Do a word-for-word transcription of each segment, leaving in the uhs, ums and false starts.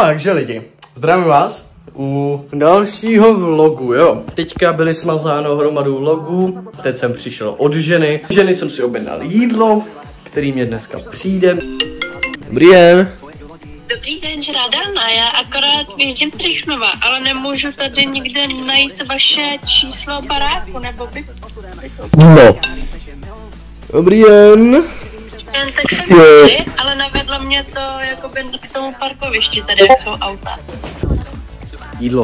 Takže lidi, zdravím vás u dalšího vlogu, jo. Teďka byly smazáno hromadu vlogů, teď jsem přišel od ženy. Ženy jsem si objednal jídlo, který mě dneska přijde. Dobrý den. Dobrý den, žádám, já akorát vyjíždím z Rychnova, ale nemůžu tady nikde najít vaše číslo baráku, nebo by... No. Dobrý den. Ten, tak jsem tady, ale navedlo mě to jakoby k tomu parkovišti, tady jak jsou auta. Jídlo.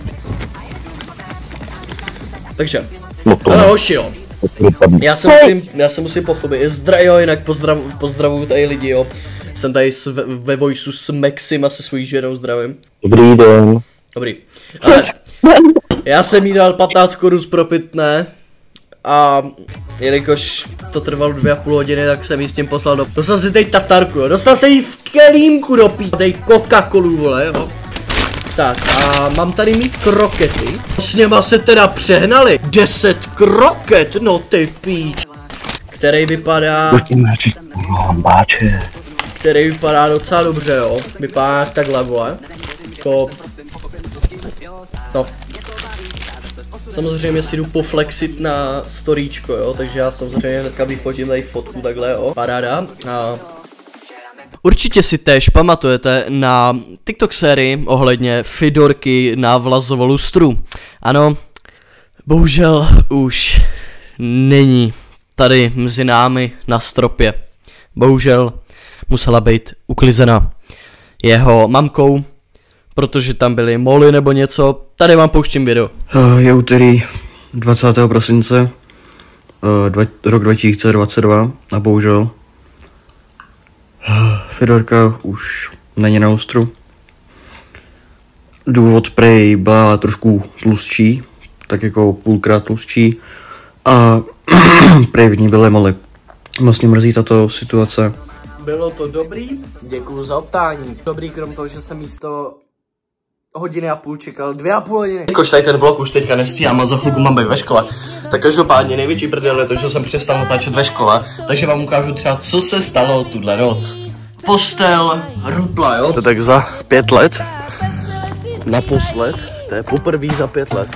Takže, ale hoši jo. Já se musím, já se musím pochopit, zdra, jo, jinak pozdrav, pozdravuju tady lidi, jo. Jsem tady s, ve Voiceu s Maxim a se svojí ženou, zdravím. Dobrý den. Dobrý. Ale já jsem jí dal patnáct korun pro pitné a jelikož to trvalo dvě a půl hodiny, tak jsem jí s tím poslal do... Dostal si tady tatarku, jo. Dostal se jí v kelímku do pí... Tady Coca-Colu, vole, jo. Tak a mám tady mít krokety. S něma se teda přehnali. deset kroket, no ty píč. Který vypadá... Který vypadá docela dobře, jo. Vypadá takhle, vole. To... No. Samozřejmě si jdu poflexit na storíčko, jo. Takže já samozřejmě hnedka vyfotím tady fotku takhle, jo. Paráda. A... Určitě si též pamatujete na TikTok sérii ohledně Fidorky na Vlazovo lustru. Ano, bohužel už není tady mezi námi na stropě. Bohužel musela být uklizena jeho mamkou, protože tam byly moly nebo něco. Tady vám pouštím video. Je úterý dvacátého prosince, dva, rok dva tisíce dvacet dva a bohužel Fidorka už není na lustru. Důvod prej byla trošku tlustší, tak jako půlkrát tlustší a prej v ní byly moly. Vlastně mrzí tato situace. Bylo to dobrý, děkuju za optání. Dobrý krom toho, že jsem místo hodiny a půl čekal dvě a půl hodiny. Jakož tady ten vlog už teďka nestíhám a za chvilku mám být ve škole. Tak každopádně největší prdel je to, že jsem přestal natáčet ve škole. Takže vám ukážu třeba, co se stalo tuhle noc. Postel rupla, jo? To tak za pět let. Naposled, to je poprvé za pět let.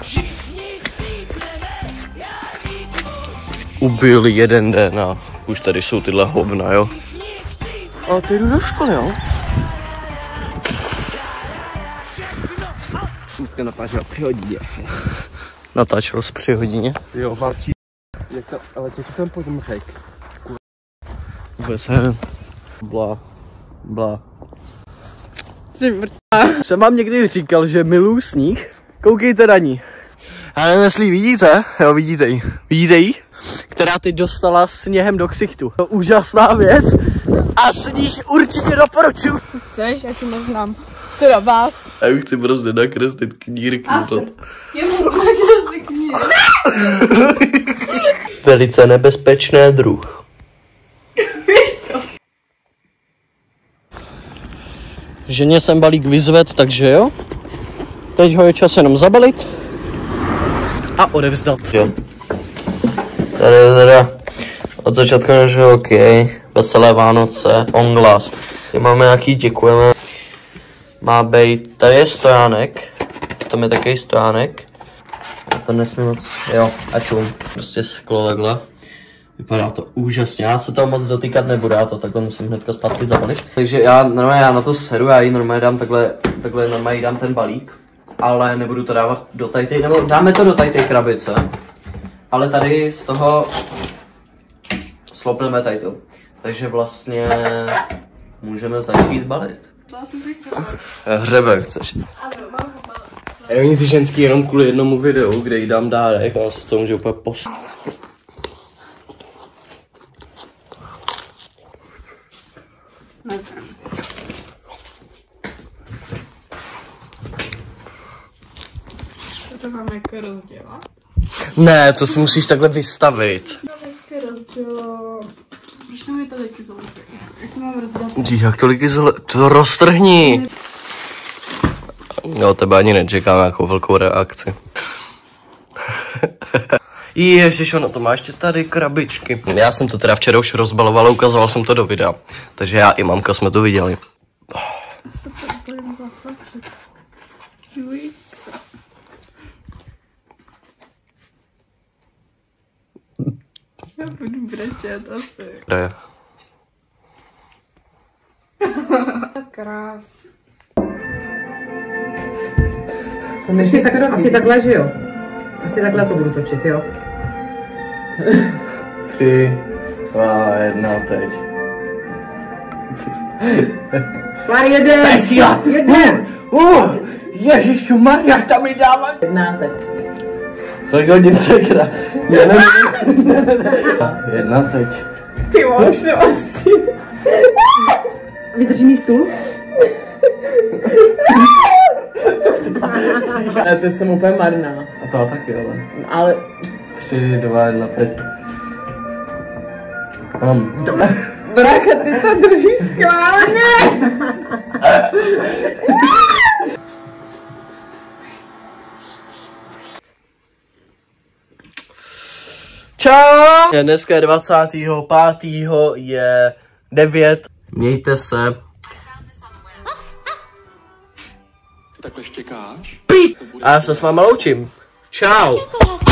Ubil jeden den a už tady jsou tyhle hovna, jo? A ty jdu do školy, jo? Dneska natáčel při hodině. Natáčel jsi při hodině? Jo, Martí. Jak to, ale co ti tam pojďme řek? Vůbec nevím. Bla. Bla. Jsem vám někdy říkal, že miluju sníh? Koukejte na ní. Já nevím, jestli vidíte, jo, vidíte ji. Vidíte ji? Která teď dostala sněhem do ksichtu. To úžasná věc a sníh určitě doporučuji. Co chceš, já ti neznám. Teda vás. Já už chci prostě nakreslit knírky. Já budu nakreslit knírky. Velice nebezpečný druh. Ženě jsem balík vyzvedl, takže jo. Teď ho je čas jenom zabalit a odevzdat. Jo. Tady je teda od začátku našeho OK, veselé Vánoce, on glass. Tady máme nějaký, děkujeme. Má být, tady je stojánek, v tom je takový stojánek. To nesmím moc, jo, a čum, prostě sklo takhle. Vypadá to úžasně, já se toho moc dotýkat nebudu, já to takhle musím hnedka zpátky zabalit. Takže já normálně já na to seru, já jí normálně dám takhle, takhle normálně dám ten balík. Ale nebudu to dávat do tady té, nebo dáme to do tady té krabice. Ale tady z toho slopneme tady to. Takže vlastně můžeme začít balit. Hřebek chceš? Já nevím, ty ženský jenom kvůli jednomu videu, kde jí dám dárek, a se z toho může úplně post. To mám jako rozdělat? Ne, to si musíš takhle vystavit. No, hezky rozdělo. Proč tam je to taky zolek? Jak to mám rozdělat? Jak tolik izole... To roztrhni! Jo, tebe ani nečekám nějakou velkou reakci. Ježiš, ono to má ještě tady krabičky. Já jsem to teda včera už rozbaloval a ukazoval jsem to do videa. Takže já i mamka jsme to viděli. Super, to chlapček. Jujka. Já budu brečet asi. Kde? Krás. Počkej, tak, asi takhle, že jo? Asi takhle to budu točit, jo? Tři, dva, jedna, teď. Pár jeden! To je síla! Jeden! Uh, Ježišu Maria, tam mi dává! Jedna teď. Kolik hodin se hra? Jedna, jedna teď. Ty máš neostří. Vydrží mi stůl? Ale to jsem úplně marná. A to taky, ale. Ale Tři, dva, jedna, teď. Mám. brácha, ty to držíš skválně! Čau! Dneska je dvacátého pátého je devět. Mějte se. Takhle štěkáš? A já se s váma loučím. Čau.